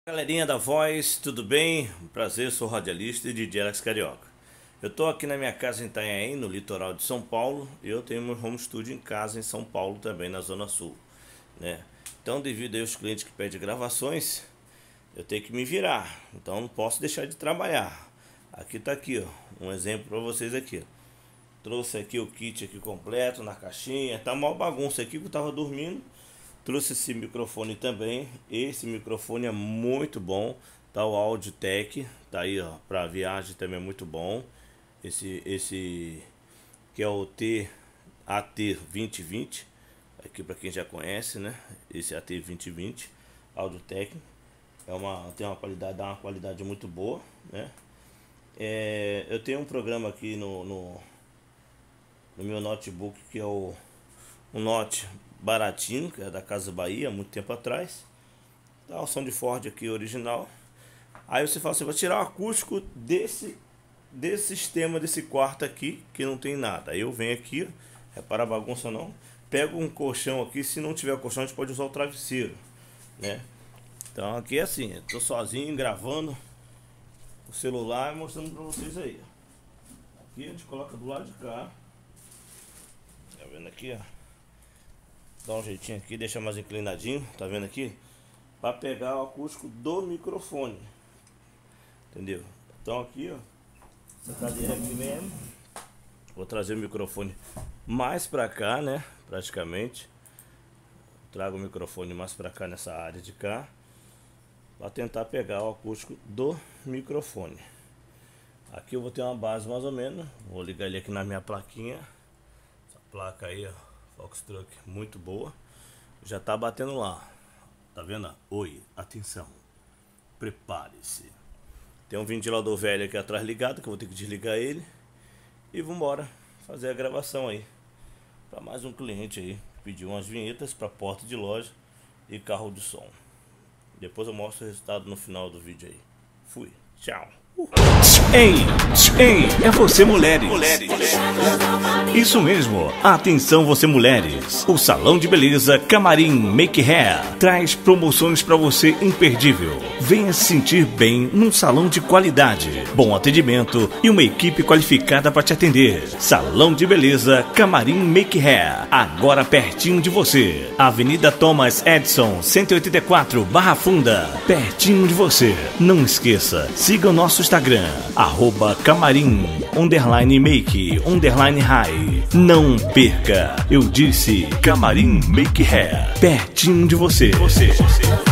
Galerinha da Voz, tudo bem? Prazer, sou radialista e DJ Alex Carioca. Eu tô aqui na minha casa em Itanhaém, no litoral de São Paulo, e eu tenho meu home studio em casa em São Paulo também, na Zona Sul, né? Então, devido aos clientes que pedem gravações, eu tenho que me virar, então não posso deixar de trabalhar. Aqui tá aqui, ó, um exemplo para vocês aqui. Trouxe aqui o kit aqui completo na caixinha, tá uma bagunça aqui que eu tava dormindo. Trouxe esse microfone também. Esse microfone é muito bom, tá o Audio-Tech, tá aí, ó, para viagem também é muito bom. Esse que é o AT2020, aqui para quem já conhece, né? Esse AT2020 Audio-Tech tem uma qualidade, dá uma qualidade muito boa, né? Eu tenho um programa aqui no meu notebook que é um Note baratinho, que é da Casa Bahia, há muito tempo atrás. Tá o som de Ford aqui original. Aí você fala assim, vou tirar o acústico desse sistema, desse quarto aqui, que não tem nada. Aí eu venho aqui, repara a bagunça não, pego um colchão aqui, se não tiver colchão a gente pode usar o travesseiro, né? Então aqui é assim, eu tô sozinho gravando o celular e mostrando pra vocês aí. Aqui a gente coloca do lado de cá, tá vendo aqui, ó? Dá um jeitinho aqui, deixa mais inclinadinho, tá vendo aqui? Para pegar o acústico do microfone, entendeu? Então aqui, ó, essa cadeira aqui mesmo. Vou trazer o microfone mais para cá, né? Praticamente trago o microfone mais para cá, nessa área de cá, para tentar pegar o acústico do microfone. Aqui eu vou ter uma base mais ou menos. Vou ligar ele aqui na minha plaquinha. Essa placa aí, ó, Foxtruck, muito boa. Já tá batendo lá. Tá vendo? Oi, atenção. Prepare-se. Tem um ventilador velho aqui atrás ligado, que eu vou ter que desligar ele. E vambora fazer a gravação aí. Para mais um cliente aí. Pediu umas vinhetas para porta de loja e carro de som. Depois eu mostro o resultado no final do vídeo aí. Fui. Tchau. Ei, é você mulheres. Isso mesmo, atenção você mulheres. O Salão de Beleza Camarim Make Hair traz promoções para você imperdível. Venha se sentir bem num salão de qualidade, bom atendimento e uma equipe qualificada para te atender. Salão de Beleza Camarim Make Hair, agora pertinho de você. Avenida Thomas Edison, 184, Barra Funda, pertinho de você. Não esqueça, siga o nosso Instagram, @camarim_make_high. Não perca, eu disse Camarim Make Hair, pertinho de você.